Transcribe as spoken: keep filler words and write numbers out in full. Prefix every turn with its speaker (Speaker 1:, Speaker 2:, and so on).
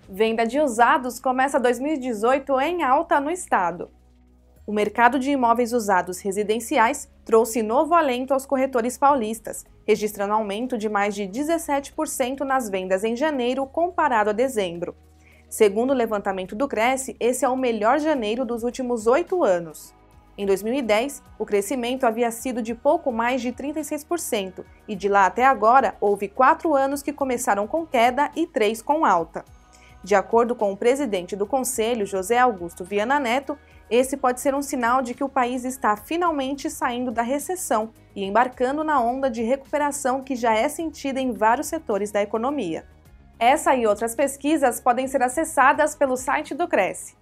Speaker 1: Venda de usados começa dois mil e dezoito em alta no estado. O mercado de imóveis usados residenciais trouxe novo alento aos corretores paulistas, registrando aumento de mais de dezessete por cento nas vendas em janeiro comparado a dezembro. Segundo o levantamento do Cresce, esse é o melhor janeiro dos últimos oito anos. Em dois mil e dez, o crescimento havia sido de pouco mais de trinta e seis por cento, e de lá até agora houve quatro anos que começaram com queda e três com alta. De acordo com o presidente do Conselho, José Augusto Viana Neto, esse pode ser um sinal de que o país está finalmente saindo da recessão e embarcando na onda de recuperação que já é sentida em vários setores da economia. Essa e outras pesquisas podem ser acessadas pelo site do Cresce.